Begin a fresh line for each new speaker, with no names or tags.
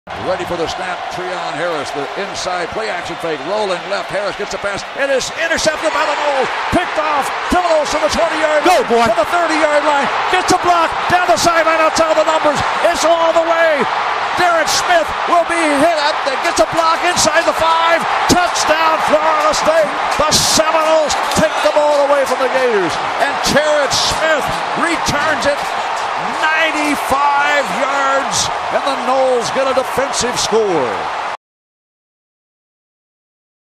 Ready for the snap, Treon Harris, the inside play action fake, rolling left. Harris gets a pass. It is intercepted by the Noles. Picked off. Seminoles to the 20-yard line.
Go, boy.
To the 30-yard line. Gets a block. Down the sideline outside the numbers. It's all the way. Terrance Smith will be hit up. Gets a block inside the 5. Touchdown, Florida State. The Seminoles take the ball away from the Gators. And Terrance Smith returns it 95 yards, and the Noles get a defensive score.